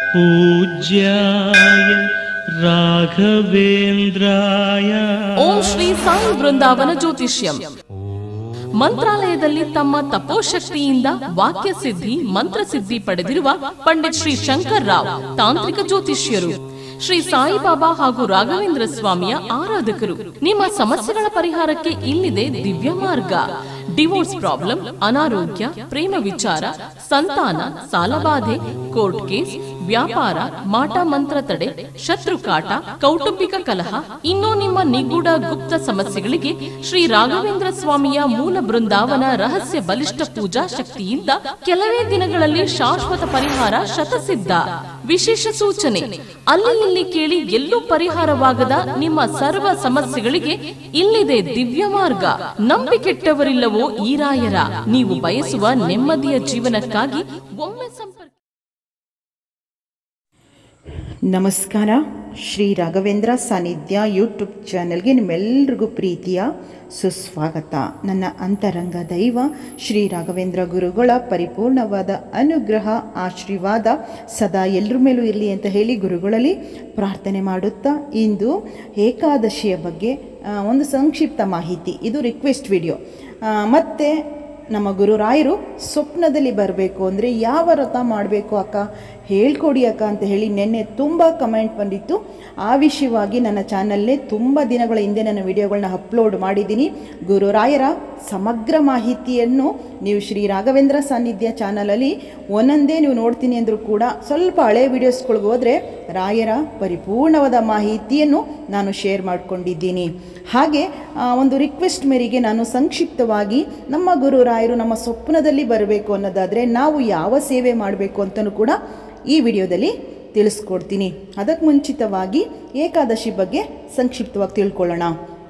पूज्याय राघवेन्द्राय ಓಂ ಶ್ರೀ ಸಾಯಿ ಬೃಂದಾವನ ಜ್ಯೋತಿಷ್ಯಂ. ಮಂತ್ರಾಲಯದಲ್ಲಿ ತಮ್ಮ ತಪೋಶಕ್ತಿಯಿಂದ ವಾಕ್ಯ ಸಿದ್ಧಿ ಮಂತ್ರಸಿದ್ಧಿ ಪಡೆದಿರುವ ಪಂಡಿತ್ ಶ್ರೀ ಶಂಕರ್ ರಾವ್ ತಾಂತ್ರಿಕ ಜ್ಯೋತಿಷ್ಯರು. ಶ್ರೀ ಸಾಯಿಬಾಬಾ ಹಾಗೂ ರಾಘವೇಂದ್ರ ಸ್ವಾಮಿಯ ಆರಾಧಕರು. ನಿಮ್ಮ ಸಮಸ್ಯೆಗಳ ಪರಿಹಾರಕ್ಕೆ ಇಲ್ಲಿದೆ ದಿವ್ಯ ಮಾರ್ಗ. ಡಿವೋರ್ಸ್ ಪ್ರಾಬ್ಲಮ್, ಅನಾರೋಗ್ಯ, ಪ್ರೇಮ ವಿಚಾರ, ಸಂತಾನ, ಸಾಲಬಾಧೆ, ಕೋರ್ಟ್ ಕೇಸ್, ವ್ಯಾಪಾರ, ಮಾಟ ಮಂತ್ರ ತಡೆ, ಶತ್ರುಕಾಟ, ಕೌಟುಂಬಿಕ ಕಲಹ, ಇನ್ನೂ ನಿಮ್ಮ ನಿಗೂಢ ಗುಪ್ತ ಸಮಸ್ಯೆಗಳಿಗೆ ಶ್ರೀ ರಾಘವೇಂದ್ರ ಸ್ವಾಮಿಯ ಮೂಲ ಬೃಂದಾವನ ರಹಸ್ಯ ಬಲಿಷ್ಠ ಪೂಜಾ ಶಕ್ತಿಯಿಂದ ಕೆಲವೇ ದಿನಗಳಲ್ಲಿ ಶಾಶ್ವತ ಪರಿಹಾರ ಶತಸಿದ್ಧ. ವಿಶೇಷ ಸೂಚನೆ: ಅಲ್ಲಿ ಇಲ್ಲಿ ಕೇಳಿ ಎಲ್ಲೂ ಪರಿಹಾರವಾಗದ ನಿಮ್ಮ ಸರ್ವ ಸಮಸ್ಯೆಗಳಿಗೆ ಇಲ್ಲಿದೆ ದಿವ್ಯ ಮಾರ್ಗ. ನಂಬಿಕೆಟ್ಟವರಿಲ್ಲವೋ ಈ ರಾಯರ. ನೀವು ಬಯಸುವ ನೆಮ್ಮದಿಯ ಜೀವನಕ್ಕಾಗಿ ಒಮ್ಮೆ ಸಂಪರ್ಕ. ನಮಸ್ಕಾರ. ಶ್ರೀ ರಾಘವೇಂದ್ರ ಸಾನ್ನಿಧ್ಯ ಯೂಟ್ಯೂಬ್ ಚಾನೆಲ್ಗೆ ನಿಮ್ಮೆಲ್ಲರಿಗೂ ಪ್ರೀತಿಯ ಸುಸ್ವಾಗತ. ನನ್ನ ಅಂತರಂಗ ದೈವ ಶ್ರೀ ರಾಘವೇಂದ್ರ ಗುರುಗಳ ಪರಿಪೂರ್ಣವಾದ ಅನುಗ್ರಹ ಆಶೀರ್ವಾದ ಸದಾ ಎಲ್ಲರ ಮೇಲೂ ಇರಲಿ ಅಂತ ಹೇಳಿ ಗುರುಗಳಲ್ಲಿ ಪ್ರಾರ್ಥನೆ ಮಾಡುತ್ತಾ, ಇಂದು ಏಕಾದಶಿಯ ಬಗ್ಗೆ ಒಂದು ಸಂಕ್ಷಿಪ್ತ ಮಾಹಿತಿ. ಇದು ರಿಕ್ವೆಸ್ಟ್ ವಿಡಿಯೋ. ಮತ್ತು ನಮ್ಮ ಗುರುರಾಯರು ಸ್ವಪ್ನದಲ್ಲಿ ಬರಬೇಕು ಅಂದರೆ ಯಾವ ವ್ರತ ಮಾಡಬೇಕು ಅಕ್ಕ, ಹೇಳ್ಕೊಡಿ ಅಕ್ಕ ಅಂತ ಹೇಳಿ ನಿನ್ನೆ ತುಂಬ ಕಮೆಂಟ್ ಬಂದಿತ್ತು. ಆ ವಿಷಯವಾಗಿ ನನ್ನ ಚಾನಲ್ನೇ ತುಂಬ ದಿನಗಳ ಹಿಂದೆ ನನ್ನ ವಿಡಿಯೋಗಳನ್ನ ಅಪ್ಲೋಡ್ ಮಾಡಿದ್ದೀನಿ. ಗುರುರಾಯರ ಸಮಗ್ರ ಮಾಹಿತಿಯನ್ನು ನೀವು ಶ್ರೀ ರಾಘವೇಂದ್ರ ಸಾನ್ನಿಧ್ಯ ಚಾನಲಲ್ಲಿ ಒಂದೊಂದೇ ನೀವು ನೋಡ್ತೀನಿ ಅಂದರೂ ಕೂಡ ಸ್ವಲ್ಪ ಹಳೆ ವಿಡಿಯೋಸ್ಗಳಿಗೆ ಹೋದರೆ ರಾಯರ ಪರಿಪೂರ್ಣವಾದ ಮಾಹಿತಿಯನ್ನು ನಾನು ಶೇರ್ ಮಾಡಿಕೊಂಡಿದ್ದೀನಿ. ಹಾಗೆ ಒಂದು ರಿಕ್ವೆಸ್ಟ್ ಮೇರೆಗೆ ನಾನು ಸಂಕ್ಷಿಪ್ತವಾಗಿ ನಮ್ಮ ಗುರುರಾಯರು ನಮ್ಮ ಸ್ವಪ್ನದಲ್ಲಿ ಬರಬೇಕು ಅನ್ನೋದಾದರೆ ನಾವು ಯಾವ ಸೇವೆ ಮಾಡಬೇಕು ಅಂತಲೂ ಕೂಡ ಈ ವಿಡಿಯೋದಲ್ಲಿ ತಿಳಿಸ್ಕೊಡ್ತೀನಿ. ಅದಕ್ಕೆ ಮುಂಚಿತವಾಗಿ ಏಕಾದಶಿ ಬಗ್ಗೆ ಸಂಕ್ಷಿಪ್ತವಾಗಿ ತಿಳ್ಕೊಳ್ಳೋಣ.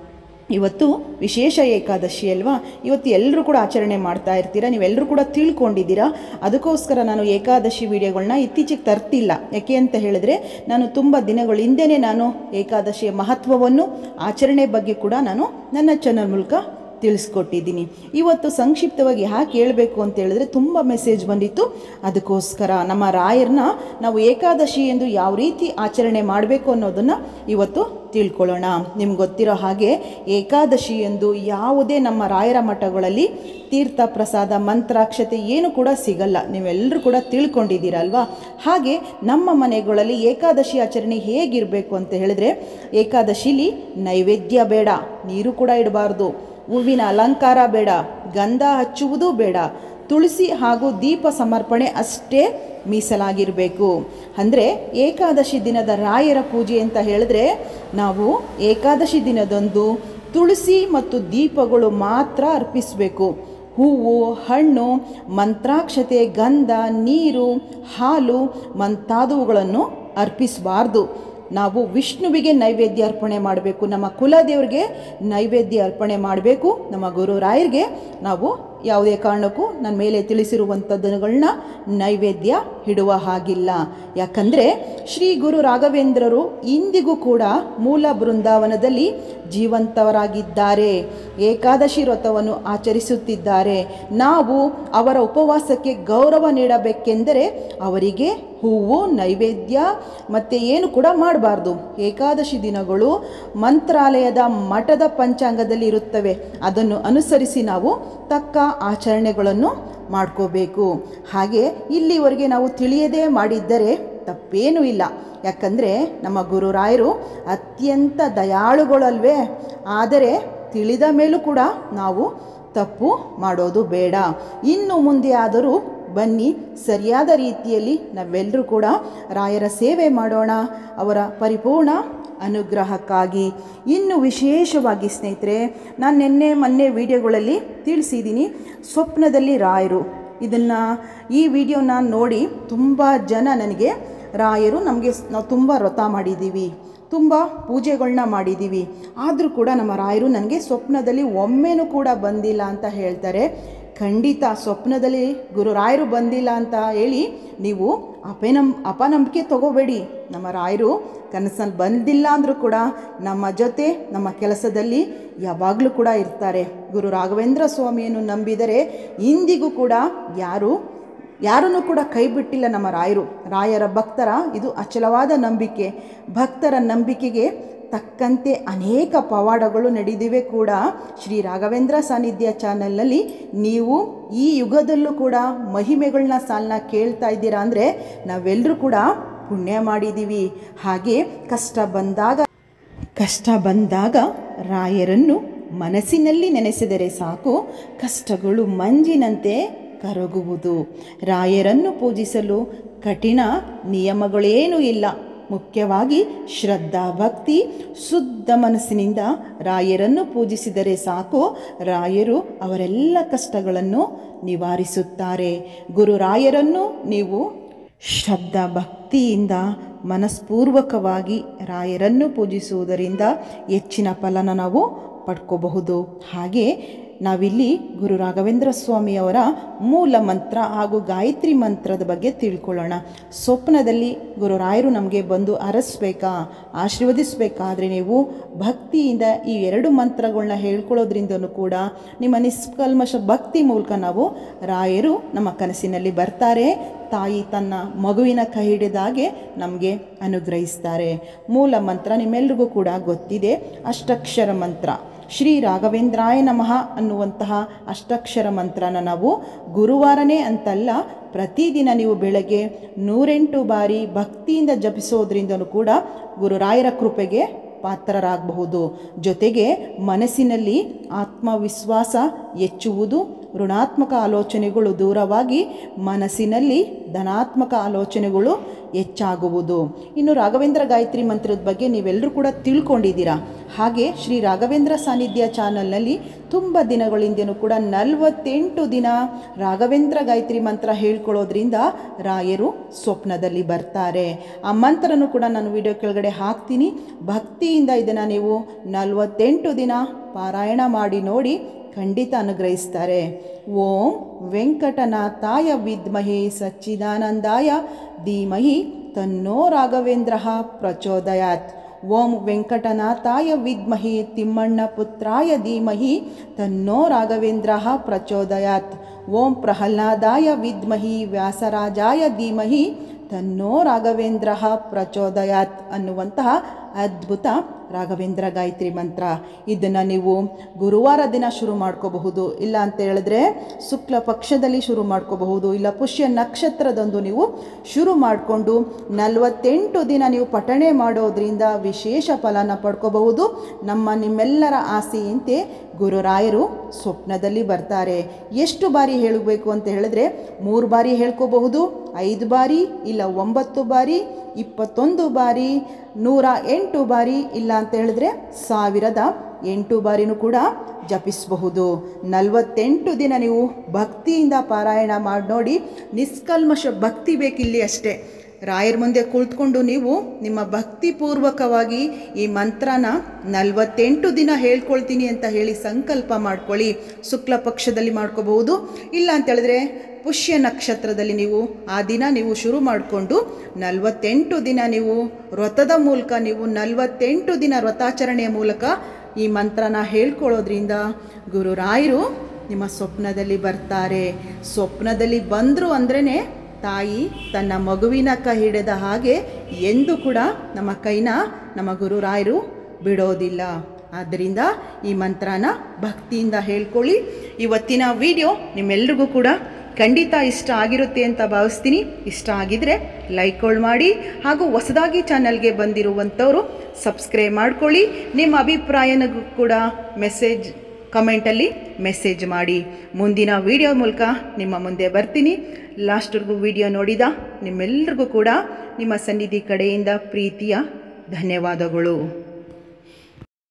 ಇವತ್ತು ವಿಶೇಷ ಏಕಾದಶಿ ಅಲ್ವಾ? ಇವತ್ತು ಎಲ್ಲರೂ ಕೂಡ ಆಚರಣೆ ಮಾಡ್ತಾ ಇರ್ತೀರ, ನೀವೆಲ್ಲರೂ ಕೂಡ ತಿಳ್ಕೊಂಡಿದ್ದೀರಾ. ಅದಕ್ಕೋಸ್ಕರ ನಾನು ಏಕಾದಶಿ ವಿಡಿಯೋಗಳನ್ನ ಇತ್ತೀಚೆಗೆ ತರ್ತಿಲ್ಲ. ಯಾಕೆ ಅಂತ ಹೇಳಿದ್ರೆ, ನಾನು ತುಂಬ ದಿನಗಳ ಹಿಂದೆಯೇ ನಾನು ಏಕಾದಶಿಯ ಮಹತ್ವವನ್ನು ಆಚರಣೆ ಬಗ್ಗೆ ಕೂಡ ನಾನು ನನ್ನ ಚಾನಲ್ ಮೂಲಕ ತಿಳಿಸ್ಕೊಟ್ಟಿದ್ದೀನಿ. ಇವತ್ತು ಸಂಕ್ಷಿಪ್ತವಾಗಿ ಯಾಕೆ ಹೇಳಬೇಕು ಅಂತ ಹೇಳಿದ್ರೆ, ತುಂಬ ಮೆಸೇಜ್ ಬಂದಿತ್ತು. ಅದಕ್ಕೋಸ್ಕರ ನಮ್ಮ ರಾಯರನ್ನ ನಾವು ಏಕಾದಶಿ ಎಂದು ಯಾವ ರೀತಿ ಆಚರಣೆ ಮಾಡಬೇಕು ಅನ್ನೋದನ್ನು ಇವತ್ತು ತಿಳ್ಕೊಳ್ಳೋಣ. ನಿಮ್ಗೆ ಗೊತ್ತಿರೋ ಹಾಗೆ ಏಕಾದಶಿ ಎಂದು ಯಾವುದೇ ನಮ್ಮ ರಾಯರ ಮಠಗಳಲ್ಲಿ ತೀರ್ಥ ಪ್ರಸಾದ ಮಂತ್ರಾಕ್ಷತೆ ಏನು ಕೂಡ ಸಿಗಲ್ಲ. ನೀವೆಲ್ಲರೂ ಕೂಡ ತಿಳ್ಕೊಂಡಿದ್ದೀರಲ್ವಾ? ಹಾಗೆ ನಮ್ಮ ಮನೆಗಳಲ್ಲಿ ಏಕಾದಶಿ ಆಚರಣೆ ಹೇಗಿರಬೇಕು ಅಂತ ಹೇಳಿದ್ರೆ, ಏಕಾದಶಿಲಿ ನೈವೇದ್ಯ ಬೇಡ, ನೀರು ಕೂಡ ಇಡಬಾರ್ದು, ಹೂವಿನ ಅಲಂಕಾರ ಬೇಡ, ಗಂಧ ಹಚ್ಚುವುದು ಬೇಡ, ತುಳಸಿ ಹಾಗೂ ದೀಪ ಸಮರ್ಪಣೆ ಅಷ್ಟೇ ಮೀಸಲಾಗಿರಬೇಕು. ಅಂದರೆ ಏಕಾದಶಿ ದಿನದ ರಾಯರ ಪೂಜೆ ಅಂತ ಹೇಳಿದ್ರೆ, ನಾವು ಏಕಾದಶಿ ದಿನದಂದು ತುಳಸಿ ಮತ್ತು ದೀಪಗಳು ಮಾತ್ರ ಅರ್ಪಿಸಬೇಕು. ಹೂವು, ಹಣ್ಣು, ಮಂತ್ರಾಕ್ಷತೆ, ಗಂಧ, ನೀರು, ಹಾಲು ಮುಂತಾದವುಗಳನ್ನು ಅರ್ಪಿಸಬಾರ್ದು. ನಾವು ವಿಷ್ಣುವಿಗೆ ನೈವೇದ್ಯ ಅರ್ಪಣೆ ಮಾಡಬೇಕು, ನಮ್ಮ ಕುಲದೇವರಿಗೆ ನೈವೇದ್ಯ ಅರ್ಪಣೆ ಮಾಡಬೇಕು. ನಮ್ಮ ಗುರುರಾಯರಿಗೆ ನಾವು ಯಾವುದೇ ಕಾರಣಕ್ಕೂ ನನ್ನ ಮೇಲೆ ತಿಳಿಸಿರುವಂಥದ್ದನ್ನ ನೈವೇದ್ಯ ಇಡುವ ಹಾಗಿಲ್ಲ. ಯಾಕಂದರೆ ಶ್ರೀ ಗುರು ರಾಘವೇಂದ್ರರು ಇಂದಿಗೂ ಕೂಡ ಮೂಲ ಬೃಂದಾವನದಲ್ಲಿ ಜೀವಂತವರಾಗಿದ್ದಾರೆ, ಏಕಾದಶಿ ವ್ರತವನ್ನು ಆಚರಿಸುತ್ತಿದ್ದಾರೆ. ನಾವು ಅವರ ಉಪವಾಸಕ್ಕೆ ಗೌರವ ನೀಡಬೇಕೆಂದರೆ ಅವರಿಗೆ ಹೂವು, ನೈವೇದ್ಯ ಮತ್ತು ಏನು ಕೂಡ ಮಾಡಬಾರ್ದು. ಏಕಾದಶಿ ದಿನಗಳು ಮಂತ್ರಾಲಯದ ಮಠದ ಪಂಚಾಂಗದಲ್ಲಿ ಇರುತ್ತವೆ. ಅದನ್ನು ಅನುಸರಿಸಿ ನಾವು ತಕ್ಕ ಆಚರಣೆಗಳನ್ನು ಮಾಡ್ಕೋಬೇಕು. ಹಾಗೆ ಇಲ್ಲಿವರೆಗೆ ನಾವು ತಿಳಿಯದೇ ಮಾಡಿದ್ದರೆ ತಪ್ಪೇನೂ ಇಲ್ಲ. ಯಾಕಂದರೆ ನಮ್ಮ ಗುರುರಾಯರು ಅತ್ಯಂತ ದಯಾಳುಗಳಲ್ವೇ? ಆದರೆ ತಿಳಿದ ಮೇಲೂ ಕೂಡ ನಾವು ತಪ್ಪು ಮಾಡೋದು ಬೇಡ. ಇನ್ನು ಮುಂದೆ ಆದರೂ ಬನ್ನಿ, ಸರಿಯಾದ ರೀತಿಯಲ್ಲಿ ನಾವೆಲ್ಲರೂ ಕೂಡ ರಾಯರ ಸೇವೆ ಮಾಡೋಣ, ಅವರ ಪರಿಪೂರ್ಣ ಅನುಗ್ರಹಕ್ಕಾಗಿ. ಇನ್ನು ವಿಶೇಷವಾಗಿ ಸ್ನೇಹಿತರೆ, ನಾನು ಮೊನ್ನೆ ವಿಡಿಯೋಗಳಲ್ಲಿ ತಿಳಿಸಿದ್ದೀನಿ, ಸ್ವಪ್ನದಲ್ಲಿ ರಾಯರು. ಈ ವಿಡಿಯೋನ ನೋಡಿ ತುಂಬ ಜನ ನನಗೆ, ರಾಯರು ನಮಗೆ ನಾವು ತುಂಬ ವ್ರತ ಮಾಡಿದ್ದೀವಿ, ತುಂಬ ಪೂಜೆಗಳನ್ನ ಮಾಡಿದ್ದೀವಿ, ಆದರೂ ಕೂಡ ನಮ್ಮ ರಾಯರು ನನಗೆ ಸ್ವಪ್ನದಲ್ಲಿ ಒಮ್ಮೆನೂ ಕೂಡ ಬಂದಿಲ್ಲ ಅಂತ ಹೇಳ್ತಾರೆ. ಖಂಡಿತ ಸ್ವಪ್ನದಲ್ಲಿ ಗುರು ರಾಯರು ಬಂದಿಲ್ಲ ಅಂತ ಹೇಳಿ ನೀವು ಅಪನಂಬಿಕೆ ತಗೋಬೇಡಿ. ನಮ್ಮ ರಾಯರು ಕನಸಲ್ಲಿ ಬಂದಿಲ್ಲ ಅಂದರೂ ಕೂಡ ನಮ್ಮ ಜೊತೆ ನಮ್ಮ ಕೆಲಸದಲ್ಲಿ ಯಾವಾಗಲೂ ಕೂಡ ಇರ್ತಾರೆ. ಗುರು ರಾಘವೇಂದ್ರ ಸ್ವಾಮಿಯನ್ನು ನಂಬಿದರೆ ಇಂದಿಗೂ ಕೂಡ ಯಾರು ಯಾರನ್ನು ಕೂಡ ಕೈ ಬಿಟ್ಟಿಲ್ಲ ನಮ್ಮ ರಾಯರು. ರಾಯರ ಭಕ್ತರ ಇದು ಅಚಲವಾದ ನಂಬಿಕೆ. ಭಕ್ತರ ನಂಬಿಕೆಗೆ ತಕ್ಕಂತೆ ಅನೇಕ ಪವಾಡಗಳು ನಡೆದಿವೆ ಕೂಡ. ಶ್ರೀ ರಾಘವೇಂದ್ರ ಸಾನ್ನಿಧ್ಯ ಚಾನಲ್ನಲ್ಲಿ ನೀವು ಈ ಯುಗದಲ್ಲೂ ಕೂಡ ಮಹಿಮೆಗಳನ್ನ ಸಾಲನ್ನ ಕೇಳ್ತಾ ಇದ್ದೀರಾ ಅಂದರೆ ನಾವೆಲ್ಲರೂ ಕೂಡ ಪುಣ್ಯ ಮಾಡಿದ್ದೀವಿ. ಹಾಗೆ ಕಷ್ಟ ಬಂದಾಗ ರಾಯರನ್ನು ಮನಸ್ಸಿನಲ್ಲಿ ನೆನೆಸಿದರೆ ಸಾಕು, ಕಷ್ಟಗಳು ಮಂಜಿನಂತೆ ಕರಗುವುದು. ರಾಯರನ್ನು ಪೂಜಿಸಲು ಕಠಿಣ ನಿಯಮಗಳೇನೂ ಇಲ್ಲ. ಮುಖ್ಯವಾಗಿ ಶ್ರದ್ಧಾ ಭಕ್ತಿ, ಶುದ್ಧ ಮನಸ್ಸಿನಿಂದ ರಾಯರನ್ನು ಪೂಜಿಸಿದರೆ ಸಾಕು, ರಾಯರು ಅವರೆಲ್ಲ ಕಷ್ಟಗಳನ್ನು ನಿವಾರಿಸುತ್ತಾರೆ. ಗುರು ರಾಯರನ್ನು ನೀವು ಶ್ರದ್ಧಾ ಭಕ್ತಿಯಿಂದ ಮನಸ್ಪೂರ್ವಕವಾಗಿ ರಾಯರನ್ನು ಪೂಜಿಸುವುದರಿಂದ ಹೆಚ್ಚಿನ ಫಲನ ನಾವು ಪಡ್ಕೋಬಹುದು. ಹಾಗೆ ನಾವಿಲ್ಲಿ ಗುರು ರಾಘವೇಂದ್ರ ಸ್ವಾಮಿಯವರ ಮೂಲ ಮಂತ್ರ ಹಾಗೂ ಗಾಯತ್ರಿ ಮಂತ್ರದ ಬಗ್ಗೆ ತಿಳ್ಕೊಳ್ಳೋಣ. ಸ್ವಪ್ನದಲ್ಲಿ ಗುರು ರಾಯರು ನಮಗೆ ಬಂದು ಅರಸಬೇಕಾ, ಆಶೀರ್ವದಿಸಬೇಕಾದ್ರೆ ನೀವು ಭಕ್ತಿಯಿಂದ ಈ 2 ಮಂತ್ರಗಳನ್ನ ಹೇಳ್ಕೊಳ್ಳೋದ್ರಿಂದನೂ ಕೂಡ ನಿಮ್ಮ ನಿಷ್ಕಲ್ಮಶ ಭಕ್ತಿ ಮೂಲಕ ನಾವು ರಾಯರು ನಮ್ಮ ಕನಸಿನಲ್ಲಿ ಬರ್ತಾರೆ. ತಾಯಿ ತನ್ನ ಮಗುವಿನ ಕೈ ಹಿಡಿದಾಗೆ ನಮಗೆ ಅನುಗ್ರಹಿಸ್ತಾರೆ. ಮೂಲ ಮಂತ್ರ ನಿಮ್ಮೆಲ್ರಿಗೂ ಕೂಡ ಗೊತ್ತಿದೆ, ಅಷ್ಟಾಕ್ಷರ ಮಂತ್ರ. ಶ್ರೀ ರಾಘವೇಂದ್ರಾಯ ನಮಃ ಅನ್ನುವಂತಹ ಅಷ್ಟಾಕ್ಷರ ಮಂತ್ರನ ನಾವು ಗುರುವಾರನೇ ಅಂತಲ್ಲ, ಪ್ರತಿದಿನ ನೀವು ಬೆಳಗ್ಗೆ 108 ಬಾರಿ ಭಕ್ತಿಯಿಂದ ಜಪಿಸೋದ್ರಿಂದನೂ ಕೂಡ ಗುರುರಾಯರ ಕೃಪೆಗೆ ಪಾತ್ರರಾಗಬಹುದು. ಜೊತೆಗೆ ಮನಸ್ಸಿನಲ್ಲಿ ಆತ್ಮವಿಶ್ವಾಸ ಹೆಚ್ಚುವುದು, ಋಣಾತ್ಮಕ ಆಲೋಚನೆಗಳು ದೂರವಾಗಿ ಮನಸ್ಸಿನಲ್ಲಿ ಧನಾತ್ಮಕ ಆಲೋಚನೆಗಳು ಹೆಚ್ಚಾಗುವುದು. ಇನ್ನು ರಾಘವೇಂದ್ರ ಗಾಯತ್ರಿ ಮಂತ್ರದ ಬಗ್ಗೆ ನೀವೆಲ್ಲರೂ ಕೂಡ ತಿಳ್ಕೊಂಡಿದ್ದೀರಾ. ಹಾಗೆ ಶ್ರೀ ರಾಘವೇಂದ್ರ ಸಾನ್ನಿಧ್ಯ ಚಾನಲ್ನಲ್ಲಿ ತುಂಬ ದಿನಗಳಿಂದನೂ ಕೂಡ 48 ದಿನ ರಾಘವೇಂದ್ರ ಗಾಯತ್ರಿ ಮಂತ್ರ ಹೇಳ್ಕೊಳ್ಳೋದ್ರಿಂದ ರಾಯರು ಸ್ವಪ್ನದಲ್ಲಿ ಬರ್ತಾರೆ. ಆ ಮಂತ್ರನೂ ಕೂಡ ನಾನು ವಿಡಿಯೋ ಕೆಳಗಡೆ ಹಾಕ್ತೀನಿ. ಭಕ್ತಿಯಿಂದ ಇದನ್ನು ನೀವು 48 ದಿನ ಪಾರಾಯಣ ಮಾಡಿ ನೋಡಿ, ಖಂಡಿತ ಅನುಗ್ರಹಿಸ್ತಾರೆ. ಓಂ ವೆಂಕಟನಾಥಾಯ ವಿದ್ಮಹೇ ಸಚ್ಚಿದಾನಂದಾಯ ಧೀಮಹಿ ತನ್ನೋ ರಾಘವೇಂದ್ರ ಪ್ರಚೋದಯಾತ್. ಓಂ ವೆಂಕಟನಾಥಾಯ ವಿದ್ಮಹಿ ತಿಮ್ಮಣ್ಣ ಪುತ್ರಾಯ ಧೀಮಹಿ ತನ್ನೋ ರಾಘವೇಂದ್ರ ಪ್ರಚೋದಯಾತ್. ಓಂ ಪ್ರಹ್ಲಾದಾಯ ವಿದ್ಮಹಿ ವ್ಯಾಸರಾಜಾಯ ಧೀಮಹಿ ತನ್ನೋ ರಾಘವೇಂದ್ರ ಪ್ರಚೋದಯಾತ್ ಅನ್ನುವಂತಹ ಅದ್ಭುತ ರಾಘವೇಂದ್ರ ಗಾಯತ್ರಿ ಮಂತ್ರ. ಇದನ್ನು ನೀವು ಗುರುವಾರ ದಿನ ಶುರು ಮಾಡ್ಕೋಬಹುದು, ಇಲ್ಲ ಅಂತ ಹೇಳಿದ್ರೆ ಶುಕ್ಲ ಪಕ್ಷದಲ್ಲಿ ಶುರು ಮಾಡ್ಕೋಬಹುದು, ಇಲ್ಲ ಪುಷ್ಯ ನಕ್ಷತ್ರದಂದು ನೀವು ಶುರು ಮಾಡಿಕೊಂಡು 48 ದಿನ ನೀವು ಪಠಣೆ ಮಾಡೋದ್ರಿಂದ ವಿಶೇಷ ಫಲನ ಪಡ್ಕೋಬಹುದು. ನಿಮ್ಮೆಲ್ಲರ ಆಸೆಯಂತೆ ಗುರುರಾಯರು ಸ್ವಪ್ನದಲ್ಲಿ ಬರ್ತಾರೆ. ಎಷ್ಟು ಬಾರಿ ಹೇಳಬೇಕು ಅಂತ ಹೇಳಿದ್ರೆ 3 ಬಾರಿ ಹೇಳ್ಕೋಬಹುದು, 5 ಬಾರಿ, ಇಲ್ಲ 9 ಬಾರಿ, 21 ಬಾರಿ, 108 ಬಾರಿ, ಇಲ್ಲ ಅಂತ ಹೇಳಿದ್ರೆ 1008 ಬಾರಿನೂ ಕೂಡ ಜಪಿಸಬಹುದು. 48 ದಿನ ನೀವು ಭಕ್ತಿಯಿಂದ ಪಾರಾಯಣ ಮಾಡಿ ನೋಡಿ. ನಿಷ್ಕಲ್ಮಶ ಭಕ್ತಿ ಬೇಕಿಲ್ಲಿ ಅಷ್ಟೇ. ರಾಯರ ಮುಂದೆ ಕುಳಿತುಕೊಂಡು ನೀವು ನಿಮ್ಮ ಭಕ್ತಿಪೂರ್ವಕವಾಗಿ ಈ ಮಂತ್ರನ 48 ದಿನ ಹೇಳ್ಕೊಳ್ತೀನಿ ಅಂತ ಹೇಳಿ ಸಂಕಲ್ಪ ಮಾಡ್ಕೊಳ್ಳಿ. ಶುಕ್ಲ ಪಕ್ಷದಲ್ಲಿ ಮಾಡ್ಕೋಬಹುದು, ಇಲ್ಲ ಅಂತ ಹೇಳಿದ್ರೆ ಪುಷ್ಯ ನಕ್ಷತ್ರದಲ್ಲಿ ನೀವು ಆ ದಿನ ನೀವು ಶುರು ಮಾಡಿಕೊಂಡು 48 ದಿನ ನೀವು ವ್ರತದ ಮೂಲಕ ನೀವು 48 ದಿನ ವ್ರತಾಚರಣೆಯ ಮೂಲಕ ಈ ಮಂತ್ರನ ಹೇಳ್ಕೊಳ್ಳೋದ್ರಿಂದ ಗುರುರಾಯರು ನಿಮ್ಮ ಸ್ವಪ್ನದಲ್ಲಿ ಬರ್ತಾರೆ. ಸ್ವಪ್ನದಲ್ಲಿ ಬಂದರು ಅಂದ್ರೇ ತಾಯಿ ತನ್ನ ಮಗುವಿನ ಕೈ ಹಿಡಿದ ಹಾಗೆ ಎಂದು ಕೂಡ ನಮ್ಮ ಕೈನ ನಮ್ಮ ಗುರುರಾಯರು ಬಿಡೋದಿಲ್ಲ. ಆದ್ದರಿಂದ ಈ ಮಂತ್ರನ ಭಕ್ತಿಯಿಂದ ಹೇಳ್ಕೊಳ್ಳಿ. ಇವತ್ತಿನ ವಿಡಿಯೋ ನಿಮ್ಮೆಲ್ರಿಗೂ ಕೂಡ ಖಂಡಿತ ಇಷ್ಟ ಆಗಿರುತ್ತೆ ಅಂತ ಭಾವಿಸ್ತೀನಿ. ಇಷ್ಟ ಆಗಿದರೆ ಲೈಕ್ಗಳು ಮಾಡಿ, ಹಾಗೂ ಹೊಸದಾಗಿ ಚಾನಲ್ಗೆ ಬಂದಿರುವಂಥವರು ಸಬ್ಸ್ಕ್ರೈಬ್ ಮಾಡ್ಕೊಳ್ಳಿ. ನಿಮ್ಮ ಅಭಿಪ್ರಾಯನೂ ಕೂಡ ಕಮೆಂಟಲ್ಲಿ ಮೆಸೇಜ್ ಮಾಡಿ. ಮುಂದಿನ ವಿಡಿಯೋ ಮೂಲಕ ನಿಮ್ಮ ಮುಂದೆ ಬರ್ತೀನಿ. ಲಾಸ್ಟ್ವರೆಗೂ ವಿಡಿಯೋ ನೋಡಿದ ನಿಮ್ಮೆಲ್ಲರಿಗೂ ಕೂಡ ನಿಮ್ಮ ಸನ್ನಿಧಿ ಕಡೆಯಿಂದ ಪ್ರೀತಿಯ ಧನ್ಯವಾದಗಳು.